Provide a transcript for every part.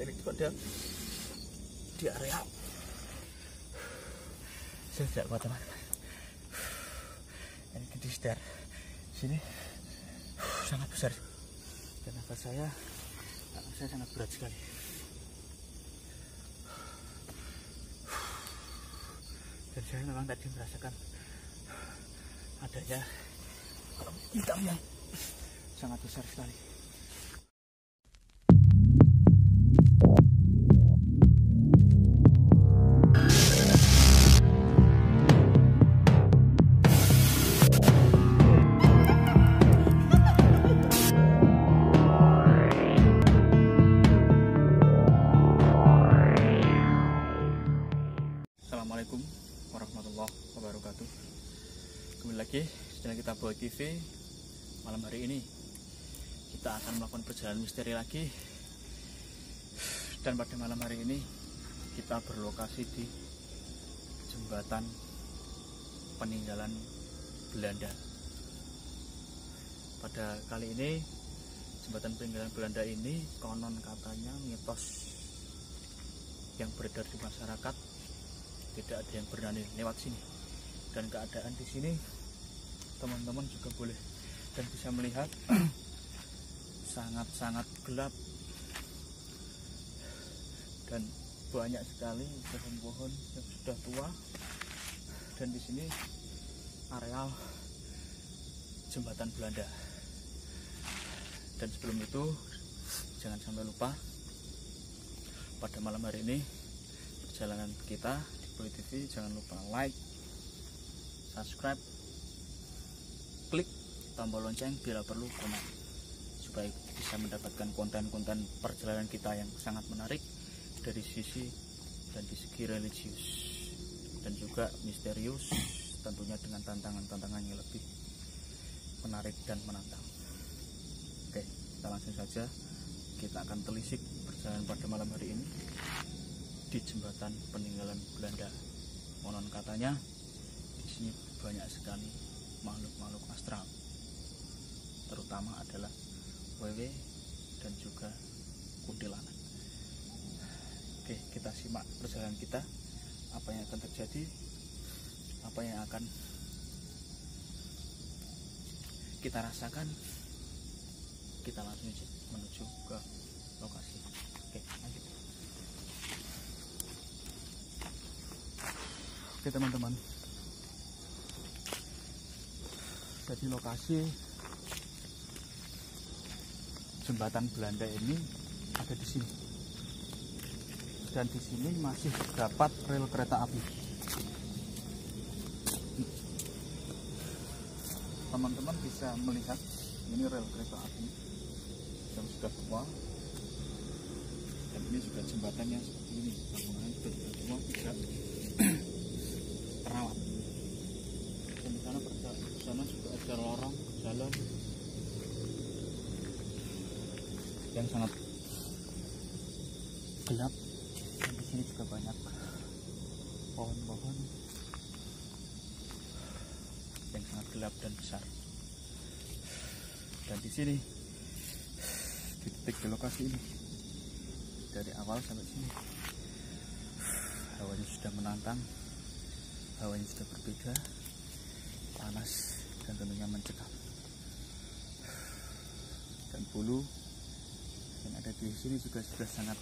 ini juga ada di area saya tidak kuat teman-teman. Ini di sekitar sini sangat besar dan nafas saya sangat berat sekali. Dan saya memang tadi merasakan adanya hitam yang sangat besar sekali. Assalamualaikum warahmatullahi wabarakatuh. Kembali lagi channel kita Boy TV. Malam hari ini kita akan melakukan perjalanan misteri lagi. Dan pada malam hari ini kita berlokasi di jembatan peninggalan Belanda. Pada kali ini jembatan peninggalan Belanda ini konon katanya mitos yang beredar di masyarakat, tidak ada yang berani lewat sini. Dan keadaan di sini teman-teman juga boleh dan bisa melihat sangat-sangat gelap dan banyak sekali pohon-pohon yang sudah tua. Dan di sini areal jembatan Belanda. Dan sebelum itu jangan sampai lupa, pada malam hari ini perjalanan kita Boy TV, jangan lupa like, subscribe, klik tombol lonceng bila perlu komen, supaya bisa mendapatkan konten-konten perjalanan kita yang sangat menarik dari sisi dan di segi religius dan juga misterius, tentunya dengan tantangan-tantangan yang lebih menarik dan menantang. Oke, kita langsung saja, kita akan telisik perjalanan pada malam hari ini di jembatan peninggalan Belanda. Konon katanya di sini banyak sekali makhluk-makhluk astral, terutama adalah wewe dan juga kuntilanak. Oke, kita simak perjalanan kita, apa yang akan terjadi, apa yang akan kita rasakan. Kita langsung menuju ke lokasi. Oke, lanjut. Oke teman-teman, jadi lokasi jembatan Belanda ini ada di sini, dan di sini masih terdapat rel kereta api. Teman-teman bisa melihat ini rel kereta api yang sudah tua, dan ini juga jembatannya seperti ini, bangunannya sudah tua, tidak terawat. Dan di sana juga ada lorong jalan yang sangat gelap, dan di sini juga banyak pohon-pohon yang sangat gelap dan besar. Dan di sini, di titik di lokasi ini, dari awal sampai sini hawanya sudah menantang, hawanya sudah berbeda, panas dan tentunya mencekam. Dan bulu yang ada di sini juga sudah sangat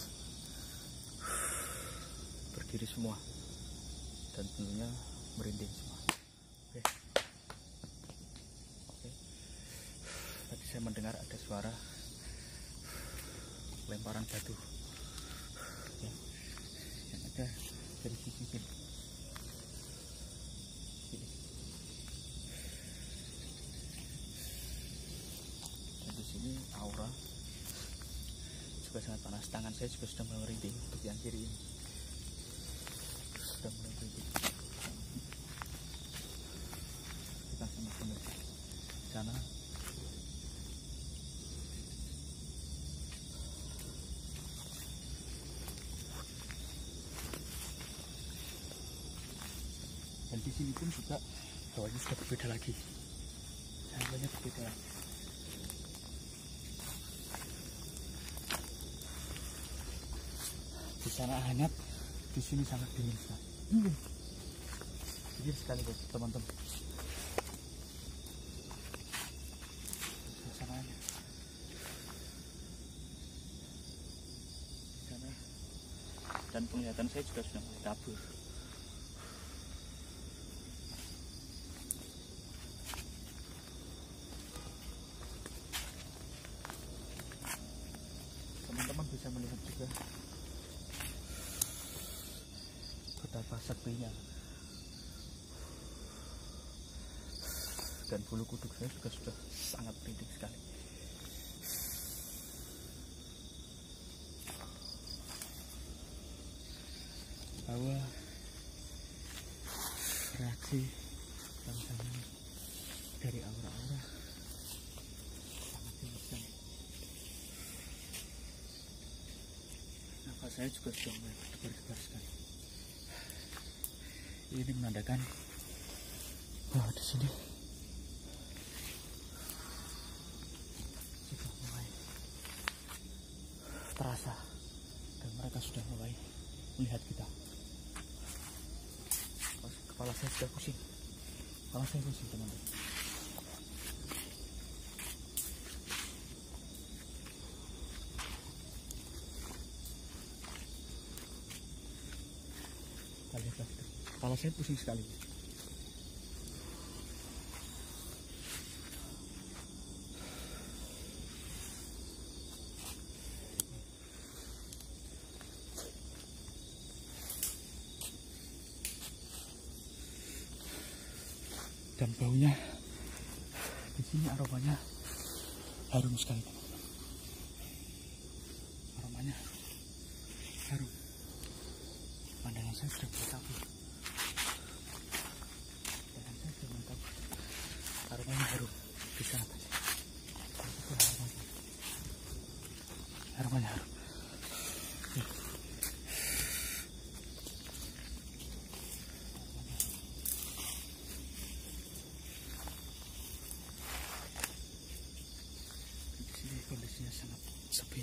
berdiri semua dan tentunya merinding semua. Oke. Tadi saya mendengar ada suara lemparan batu ya, yang ada dari sisi sini. Dan di sini aura juga sangat panas. Tangan saya juga sudah mulai merinding untuk yang kiri ini. Sudah mulai merinding. Kita sama-sama di sana. Dan di sini pun juga hawanya sudah berbeda lagi. Hawanya berbeda lagi. sana hangat, di sini sangat dingin sekali. Dingin sekali teman-teman. Suasananya di sana, dan penglihatan saya juga sudah mulai kabur. Teman-teman bisa melihat juga betapa sepinya, dan bulu kuduk saya juga sudah sangat merinding sekali. Bahwa reaksi bangsa dari aura-aura sangat tinggi sekali. Nafas saya juga sudah mulai berdebar-debar sekali. Ini menandakan bahwa di sini sudah mulai terasa, dan mereka sudah mulai melihat kita. Kepala saya sudah pusing. Kepala saya pusing, teman-teman. Kepala saya pusing sekali. Dan baunya di sini, aromanya harum sekali, teman-teman. Aromanya harum. Pandangan saya sudah berkabut. Pandangan saya sudah berkabut. Aromanya harum di sana tadi. Aromanya harum. Kondisinya sangat sepi.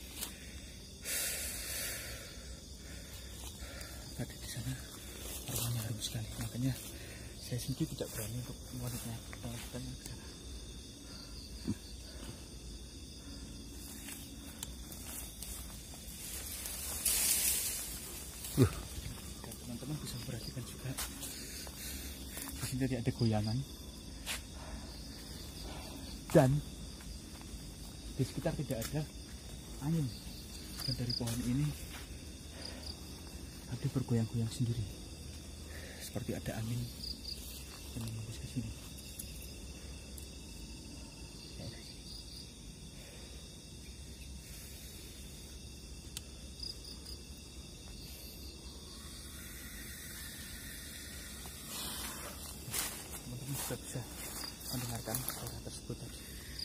Tadi di sana aromanya harum sekali, makanya saya sendiri tidak berani untuk melanjutkan ke sana. Dan teman-teman bisa memperhatikan juga di sini tadi ada goyangan, dan di sekitar tidak ada angin, dan dari pohon ini ada bergoyang-goyang sendiri, seperti ada angin yang menembus ke sini. Teman-teman sudah bisa mendengarkan suara tersebut tadi.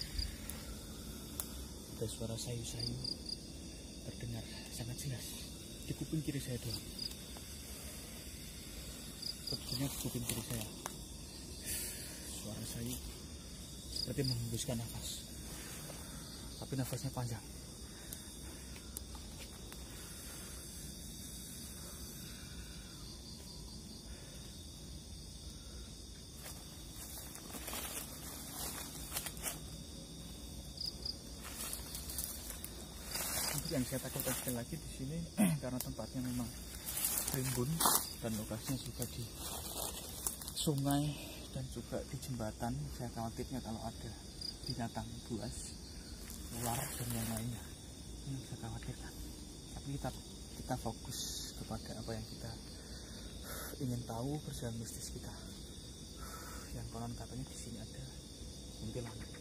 Ada suara sayu-sayu terdengar sangat jelas di kuping kiri saya doang. Sebetulnya di kuping kiri saya suara sayu seperti menghembuskan nafas, tapi nafasnya panjang. Yang saya takutkan sekali lagi di sini karena tempatnya memang rimbun dan lokasinya juga di sungai dan juga di jembatan. Saya khawatirnya kalau ada binatang buas, ular dan yang lainnya, ini yang saya khawatirkan. Tapi kita fokus kepada apa yang kita ingin tahu, perjalanan mistis kita. Yang konon katanya di sini ada kuntilanak.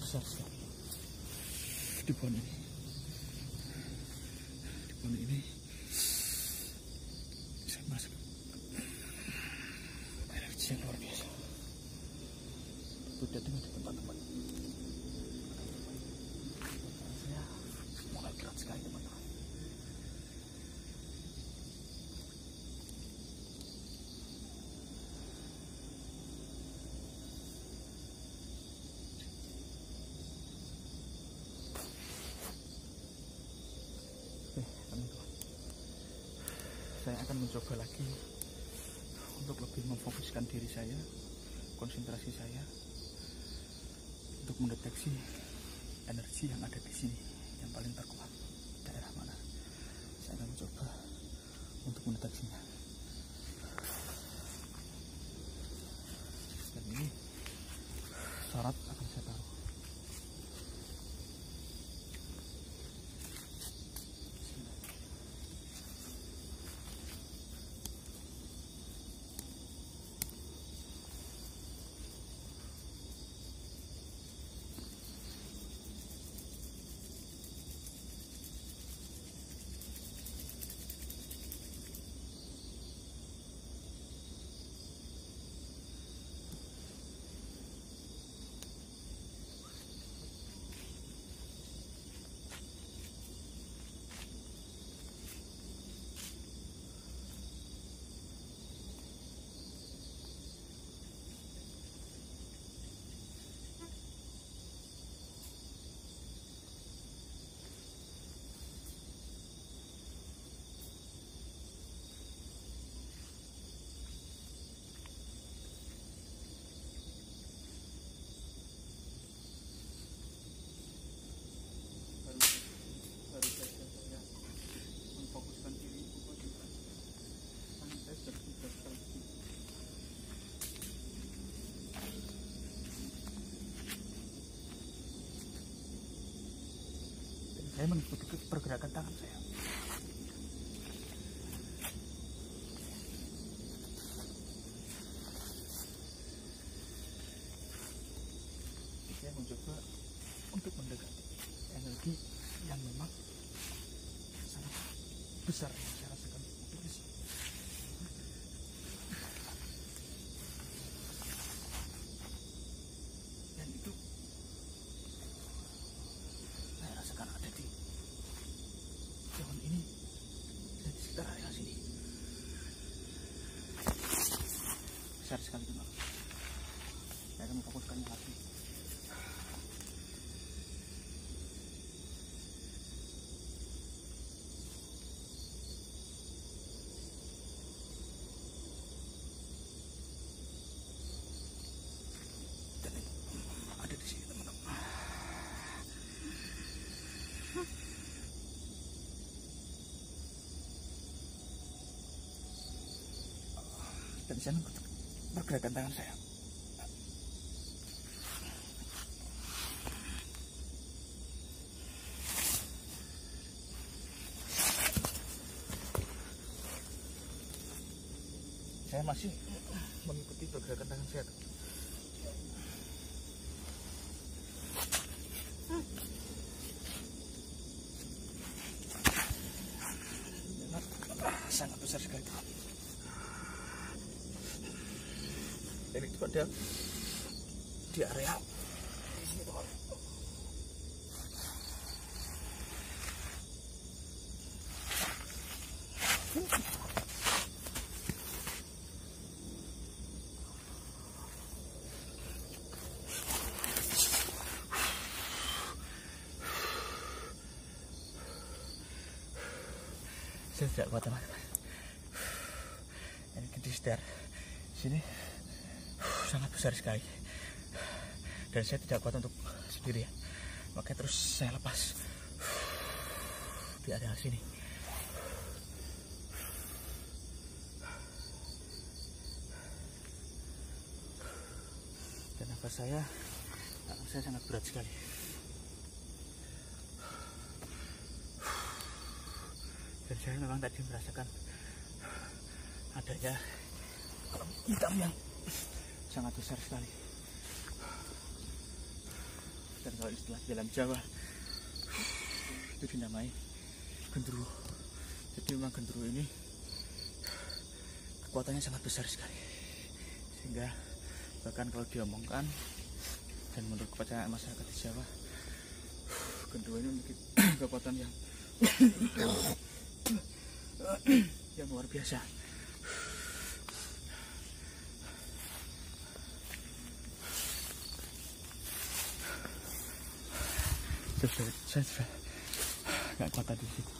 besar sekali di pohon ini. Di pohon ini saya masuk energi yang luar biasa. Beda dengan di tempat-tempat. Saya mulai berat sekali teman-teman. Saya akan mencoba lagi untuk lebih memfokuskan diri saya, konsentrasi saya untuk mendeteksi energi yang ada di sini yang paling terkuat, daerah mana. Saya akan mencoba untuk mendeteksinya. Dan ini syarat akan saya taruh. Saya mengikuti pergerakan tangan saya. Saya mencoba untuk mendekati energi yang memang sangat besar. Saya rasakan di sini. Dan itu saya rasakan ada di pohon ini dan di sekitar area sini. Besar sekali teman. Saya akan memfokuskannya lagi. Dan ada di sini teman-teman. Dan saya mengikuti pergerakan tangan saya. Saya masih mengikuti pergerakan tangan saya. Sangat besar sekali. Dan itu ada di area ini teman. Saya tidak kuat teman-teman. Energi di sekitar sini sangat besar sekali. Dan saya tidak kuat untuk sendirian. Makanya terus saya lepas di area sini. Dan nafas saya sangat berat sekali. Dan saya memang tadi merasakan adanya hitam yang sangat besar sekali. Dan dan kalau istilah dalam Jawa itu dinamai gendruwo. Jadi memang gendruwo ini kekuatannya sangat besar sekali, sehingga bahkan kalau diomongkan dan menurut kepercayaan masyarakat di Jawa, gendruwo ini memiliki kekuatan yang luar biasa. Saya sudah nggak kuat tadi situ.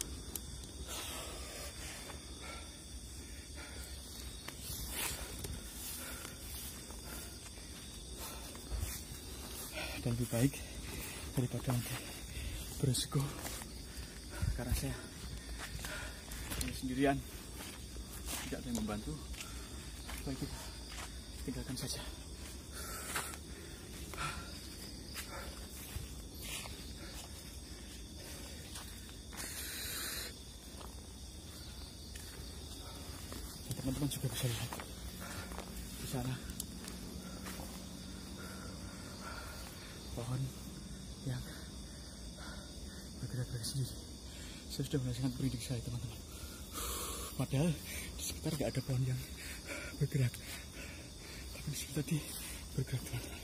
Dan lebih baik daripada nanti beresiko, karena saya sendirian, tidak ada yang membantu. Baik, kita tinggalkan saja. Teman-teman juga bisa lihat di sana pohon yang bergerak-gerak sendiri. Saya sudah mulai sangat merinding saya, teman-teman. Padahal di sekitar nggak ada pohon yang bergerak, tapi di sini tadi bergerak, teman-teman.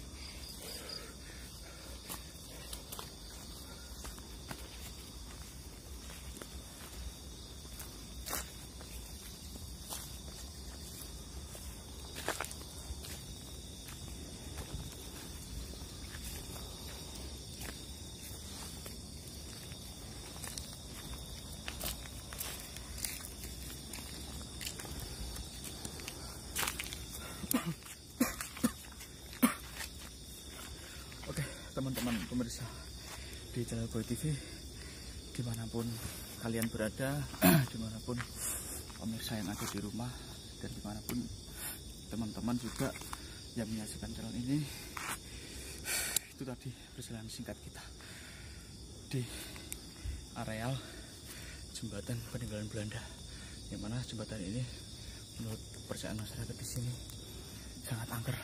Oke, teman-teman pemirsa di channel Boy TV, dimanapun kalian berada, dimanapun pemirsa yang ada di rumah, dan dimanapun teman-teman juga yang menyaksikan channel ini, itu tadi perjalanan singkat kita di areal jembatan peninggalan Belanda, yang mana jembatan ini menurut kepercayaan masyarakat di sini sangat angker.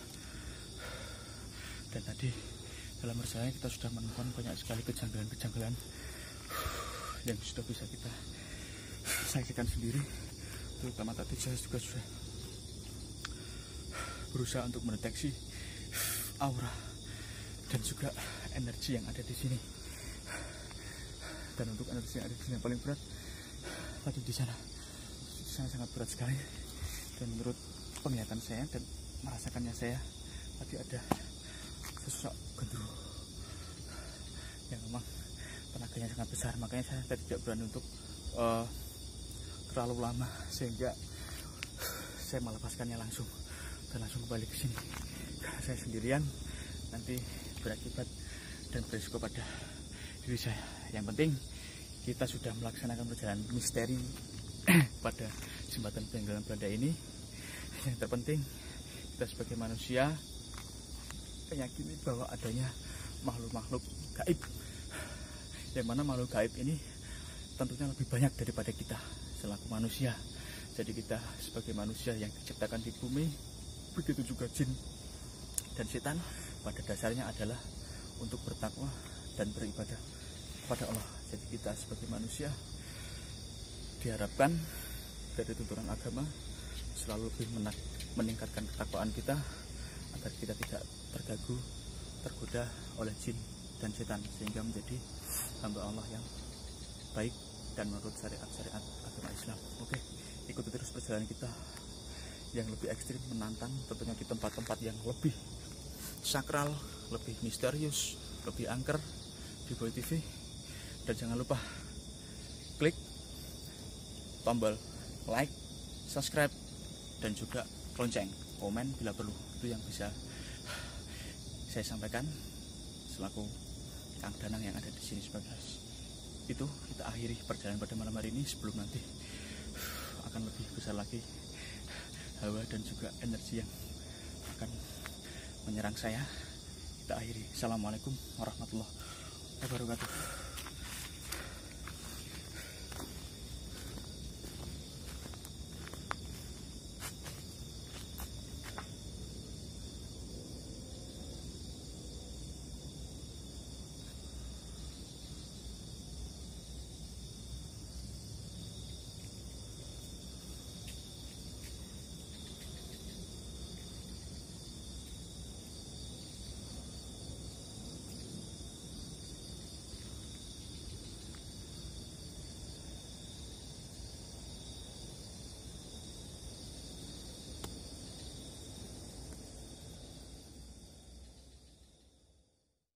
Dan tadi dalam perjalanan kita sudah menemukan banyak sekali kejanggalan-kejanggalan yang sudah bisa kita saksikan sendiri. Terutama tadi saya juga sudah berusaha untuk mendeteksi aura dan juga energi yang ada di sini. Dan untuk energi yang ada di sini yang paling berat tadi di sana sangat berat sekali. Dan menurut penglihatan saya dan merasakannya saya, tadi ada sosok gendruwo yang memang tenaganya sangat besar. Makanya saya tidak berani untuk terlalu lama, sehingga saya melepaskannya langsung dan langsung kembali ke sini. Karena saya sendirian, nanti berakibat dan berisiko pada diri saya. Yang penting kita sudah melaksanakan perjalanan misteri pada jembatan peninggalan Belanda ini. Yang terpenting kita sebagai manusia meyakini bahwa adanya makhluk-makhluk gaib, yang mana makhluk gaib ini tentunya lebih banyak daripada kita selaku manusia. Jadi kita sebagai manusia yang diciptakan di bumi, begitu juga jin dan setan, pada dasarnya adalah untuk bertakwa dan beribadah kepada Allah. Jadi kita sebagai manusia diharapkan dari tuntunan agama selalu lebih meningkatkan ketakwaan kita, agar kita tidak terganggu, tergoda oleh jin dan setan, sehingga menjadi hamba Allah yang baik dan menurut syariat-syariat agama Islam. Oke, ikuti terus perjalanan kita yang lebih ekstrim, menantang, tentunya di tempat-tempat yang lebih sakral, lebih misterius, lebih angker di Boy TV. Dan jangan lupa klik tombol like, subscribe, dan juga lonceng, komen bila perlu. Itu yang bisa saya sampaikan selaku Kang Danang yang ada di sini sebagai host. Itu kita akhiri perjalanan pada malam hari ini, sebelum nanti akan lebih besar lagi hawa dan juga energi yang akan menyerang saya. Kita akhiri. Assalamualaikum warahmatullahi wabarakatuh.